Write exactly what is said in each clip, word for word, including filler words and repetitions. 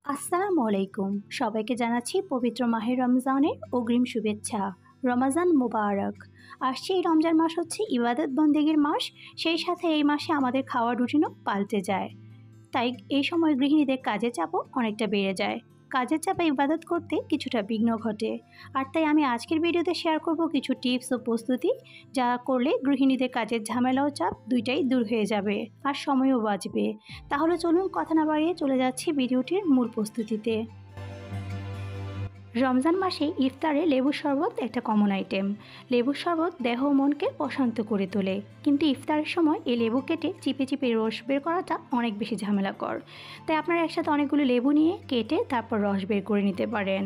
আসসালামু আলাইকুম। সবাইকে জানাচ্ছি পবিত্র মাহে রমজানের অগ্রিম শুভেচ্ছা। রমাজান মোবারক। আসছে এই রমজান মাস হচ্ছে ইবাদত বন্দেগীর মাস, সেই সাথে এই মাসে আমাদের খাওয়ার রুটিনও পাল্টে যায়। তাই এই সময় গৃহিণীদের কাজের চাপও অনেকটা বেড়ে যায়। কাজের চাপে ইবাদত করতে কিছুটা বিঘ্ন ঘটে। আর তাই আমি আজকের ভিডিওতে শেয়ার করব কিছু টিপস ও প্রস্তুতি, যা করলে গৃহিণীদের কাজের ঝামেলা ও চাপ দুইটাই দূর হয়ে যাবে আর সময়ও বাঁচবে। তাহলে চলুন কথা না বাড়িয়ে চলে যাচ্ছি ভিডিওটির মূল প্রস্তুতিতে। রমজান মাসে ইফতারে লেবুর শরবত একটা কমন আইটেম। লেবুর শরবত দেহ ও মনকে প্রশান্ত করে তোলে, কিন্তু ইফতারের সময় এই লেবু কেটে চিপে চিপে রস বের করাটা অনেক বেশি ঝামেলাকর। তাই আপনারা একসাথে অনেকগুলো লেবু নিয়ে কেটে তারপর রস বের করে নিতে পারেন।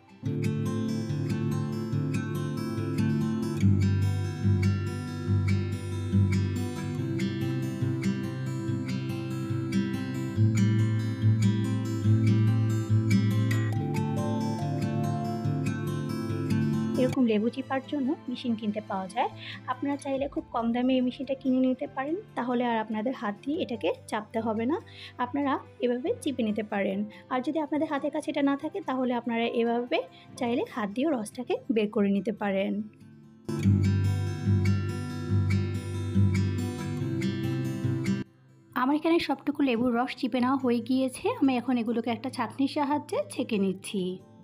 এরকম লেবু চিপার জন্য মেশিন কিনতে পাওয়া যায়। আপনারা চাইলে খুব কম দামে এই মেশিনটা কিনে নিতে পারেন, তাহলে আর আপনাদের হাত দিয়ে এটাকে চাপতে হবে না। আপনারা এভাবে চিপে নিতে পারেন। আর যদি আপনাদের হাতের কাছে এটা না থাকে, তাহলে আপনারা এভাবে চাইলে হাত দিয়েও রসটাকে বের করে নিতে পারেন। আমার এখানে সবটুকু লেবুর রস চিপে নেওয়া হয়ে গিয়েছে। আমি এখন এগুলোকে একটা ছাঁকনির সাহায্যে ছেঁকে নিচ্ছি।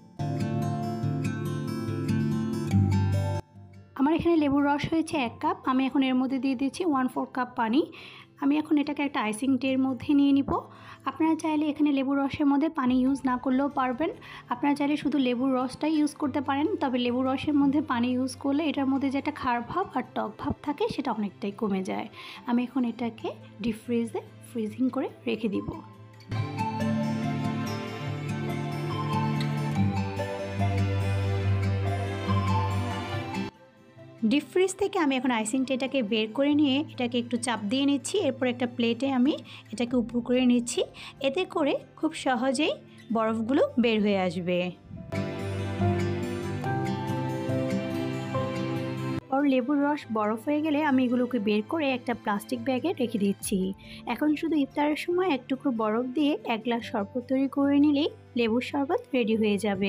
আমার এখানে লেবুর রস হয়েছে এক কাপ। আমি এখন এর মধ্যে দিয়ে দিচ্ছি ওয়ান ফোর কাপ পানি। আমি এখন এটাকে একটা আইসিং ট্রের মধ্যে নিয়ে নিব। আপনারা চাইলে এখানে লেবুর রসের মধ্যে পানি ইউজ না করলেও পারবেন। আপনারা চাইলে শুধু লেবুর রসটাই ইউজ করতে পারেন। তবে লেবুর রসের মধ্যে পানি ইউজ করলে এটার মধ্যে যে একটা খার ভাব আর টক ভাব থাকে, সেটা অনেকটাই কমে যায়। আমি এখন এটাকে ডিপ ফ্রিজে ফ্রিজিং করে রেখে দিব। ডিপ ফ্রিজ থেকে আমি এখন আইসিং ট্রেটাকে বের করে নিয়ে এটাকে একটু চাপ দিয়ে নিচ্ছি। এরপর একটা প্লেটে আমি এটাকে উপর করে নিচ্ছি। এতে করে খুব সহজেই বরফগুলো বের হয়ে আসবে। আর লেবুর রস বরফ হয়ে গেলে আমি এগুলোকে বের করে একটা প্লাস্টিক ব্যাগে রেখে দিচ্ছি। এখন শুধু ইফতারের সময় এক টুকরো বরফ দিয়ে এক গ্লাস শরবত তৈরি করে নিলেই লেবুর শরবত রেডি হয়ে যাবে।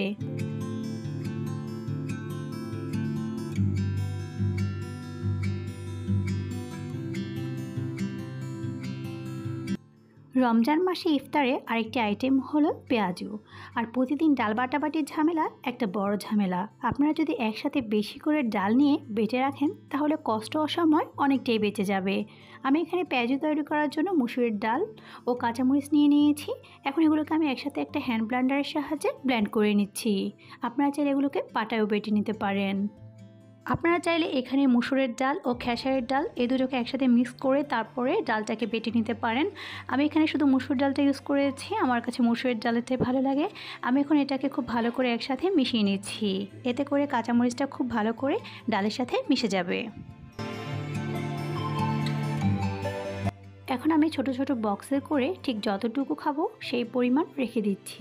রমজান মাসে ইফতারে আরেকটি আইটেম হলো পেঁয়াজু। আর প্রতিদিন ডাল বাটাবাটির ঝামেলা একটা বড় ঝামেলা। আপনারা যদি একসাথে বেশি করে ডাল নিয়ে বেটে রাখেন, তাহলে কষ্ট ও সময় অনেকটাই বেঁচে যাবে। আমি এখানে পেঁয়াজু তৈরি করার জন্য মুসুরির ডাল ও কাঁচামরিচ নিয়ে নিয়েছি। এখন এগুলোকে আমি একসাথে একটা হ্যান্ড ব্লেন্ডারের সাহায্যে ব্লেন্ড করে নিচ্ছি। আপনারা চাইলে এগুলোকে পাটায়ও বেটে নিতে পারেন। আপনারা চাইলে এখানে মুসুরের ডাল ও খেসারির ডাল এই দুটোকে একসাথে মিক্স করে তারপরে ডালটাকে বেটে নিতে পারেন। আমি এখানে শুধু মুসুর ডালটা ইউজ করেছি, আমার কাছে মুসুরের ডালটাই ভালো লাগে। আমি এখন এটাকে খুব ভালো করে একসাথে মিশিয়ে নিচ্ছি। এতে করে কাঁচামরিচটা খুব ভালো করে ডালের সাথে মিশে যাবে। এখন আমি ছোট ছোট বক্সে করে ঠিক যতটুকু খাবো সেই পরিমাণ রেখে দিচ্ছি।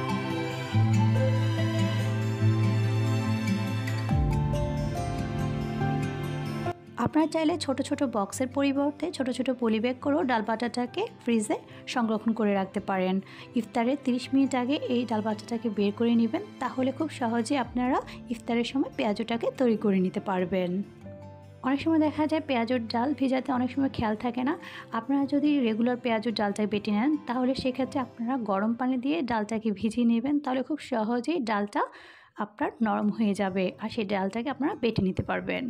আপনারা চাইলে ছোট ছোট বক্সের পরিবর্তে ছোট ছোট পলিব্যাগ করেও ডাল বাটাটাকে ফ্রিজে সংরক্ষণ করে রাখতে পারেন। ইফতারের তিরিশ মিনিট আগে এই ডাল বাটাটাকে বের করে নেবেন, তাহলে খুব সহজে আপনারা ইফতারের সময় পেঁয়াজুটাকে তৈরি করে নিতে পারবেন। অনেক সময় দেখা যায় পেঁয়াজুর ডাল ভেজাতে অনেক সময় খেয়াল থাকে না। আপনারা যদি রেগুলার পেঁয়াজুর ডালটাকে বেটে নেন, তাহলে সেক্ষেত্রে আপনারা গরম পানি দিয়ে ডালটাকে ভিজিয়ে নেবেন, তাহলে খুব সহজেই ডালটা আপনার নরম হয়ে যাবে আর সেই ডালটাকে আপনারা বেটে নিতে পারবেন।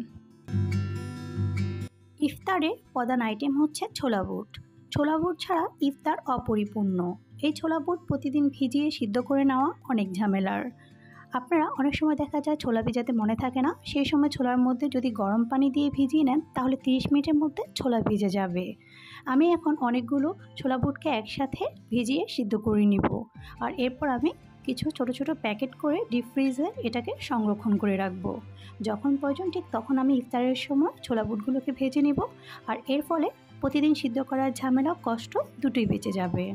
ইফতারে প্রধান আইটেম হচ্ছে ছোলা বুট। ছোলা বুট ছাড়া ইফতার অপরিপূর্ণ। এই ছোলা বুট প্রতিদিন ভিজিয়ে সিদ্ধ করে নেওয়া অনেক ঝামেলার। আপনারা অনেক সময় দেখা যায় ছোলা ভিজাতে মনে থাকে না, সেই সময় ছোলার মধ্যে যদি গরম পানি দিয়ে ভিজিয়ে নেন, তাহলে তিরিশ মিনিটের মধ্যে ছোলা ভিজে যাবে। আমি এখন অনেকগুলো ছোলা বুটকে একসাথে ভিজিয়ে সিদ্ধ করে নিব। আর এরপর আমি কিছু ছোট ছোট প্যাকেট করে ডিপ ফ্রিজে এটাকে সংরক্ষণ করে রাখবো। যখন প্রয়োজন ঠিক তখন আমি ইফতারের সময় ছোলা বুটগুলোকে ভেজে নিব। আর এর ফলে প্রতিদিন সিদ্ধ করার ঝামেলা কষ্ট দুটোই বেঁচে যাবে।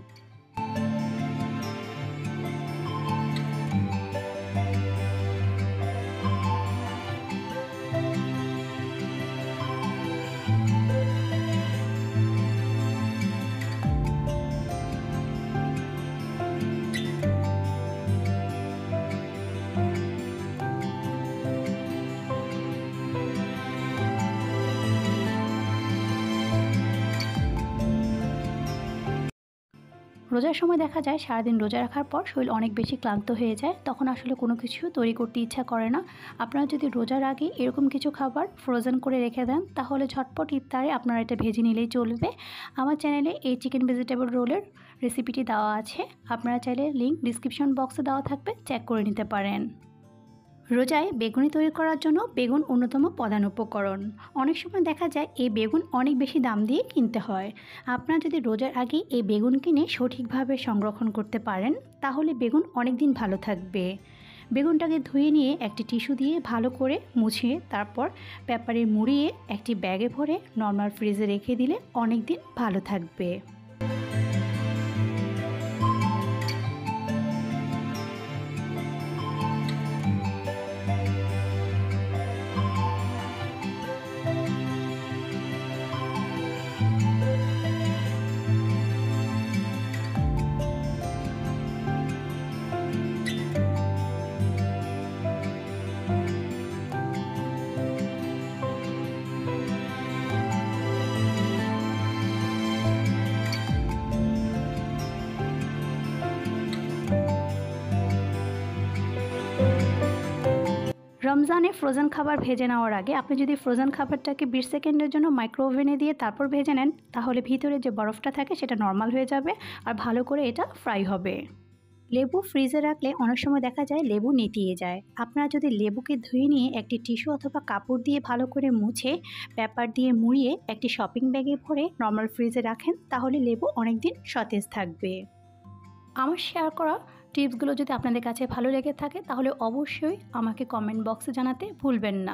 রোজার সময় দেখা যায় সারাদিন রোজা রাখার পর শরীর অনেক বেশি ক্লান্ত হয়ে যায়, তখন আসলে কোনো কিছু তৈরি করতে ইচ্ছা করে না। আপনারা যদি রোজার আগে এরকম কিছু খাবার ফ্রোজেন করে রেখে দেন তাহলে ঝটপট ইফতারে আপনারা এটা ভেজে নিলেই চলবে। আমার চ্যানেলে এই চিকেন ভেজিটেবল রোলের রেসিপিটি দেওয়া আছে, আপনারা চাইলে লিঙ্ক ডিসক্রিপশন বক্সে দেওয়া থাকবে, চেক করে নিতে পারেন। রোজায় বেগুনি তৈরি করার জন্য বেগুন অন্যতম প্রধান উপকরণ। অনেক সময় দেখা যায় এই বেগুন অনেক বেশি দাম দিয়ে কিনতে হয়। আপনারা যদি রোজার আগে এই বেগুন কিনে সঠিকভাবে সংরক্ষণ করতে পারেন তাহলে বেগুন অনেক দিন ভালো থাকবে। বেগুনটাকে ধুয়ে নিয়ে একটি টিস্যু দিয়ে ভালো করে মুছিয়ে তারপর পেপারে মুড়িয়ে একটি ব্যাগে ভরে নর্মাল ফ্রিজে রেখে দিলে অনেক দিন ভালো থাকবে। রমজানে ফ্রোজেন খাবার ভেজে নেওয়ার আগে আপনি যদি ফ্রোজেন খাবারটাকে বিশ সেকেন্ডের জন্য মাইক্রো ওভেনে দিয়ে তারপর ভেজে নেন তাহলে ভিতরে যে বরফটা থাকে সেটা নর্মাল হয়ে যাবে আর ভালো করে এটা ফ্রাই হবে। লেবু ফ্রিজে রাখলে অনেক সময় দেখা যায় লেবু নেতিয়ে যায়। আপনারা যদি লেবুকে ধুয়ে নিয়ে একটি টিস্যু অথবা কাপড় দিয়ে ভালো করে মুছে পেপার দিয়ে মুড়িয়ে একটি শপিং ব্যাগে ভরে নর্মাল ফ্রিজে রাখেন তাহলে লেবু অনেক দিন সতেজ থাকবে। আমার শেয়ার করা টিপসগুলো যদি আপনাদের কাছে ভালো লেগে থাকে তাহলে অবশ্যই আমাকে কমেন্ট বক্সে জানাতে ভুলবেন না।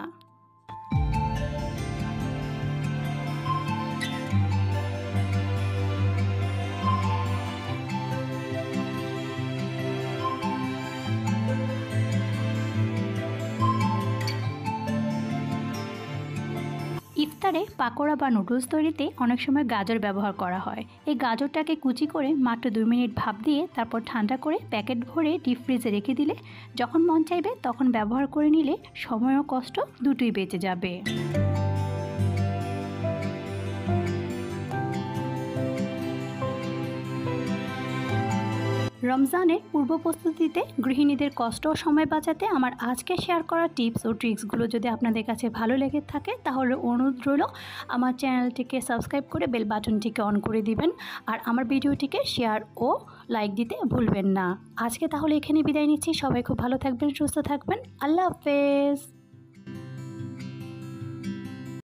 ইফতারে পাকোড়া বা নুডলস তৈরিতে অনেক সময় গাজর ব্যবহার করা হয়। এই গাজরটাকে কুচি করে মাত্র দুই মিনিট ভাপ দিয়ে তারপর ঠান্ডা করে প্যাকেট ভরে ডিপ ফ্রিজে রেখে দিলে যখন মন চাইবে তখন ব্যবহার করে নিলে সময় ও কষ্ট দুটোই বেঁচে যাবে। রমজানের পূর্ব প্রস্তুতিতে গৃহিণীদের কষ্ট ও সময় বাঁচাতে আমার আজকে শেয়ার করা টিপস ও ট্রিক্সগুলো যদি আপনাদের কাছে ভালো লেগে থাকে তাহলে অনুরোধ রইল আমার চ্যানেলটিকে সাবস্ক্রাইব করে বেল বাটনটিকে অন করে দিবেন আর আমার ভিডিওটিকে শেয়ার ও লাইক দিতে ভুলবেন না। আজকে তাহলে এখানে বিদায় নিচ্ছি। সবাই খুব ভালো থাকবেন, সুস্থ থাকবেন। আল্লাহ হাফেজ।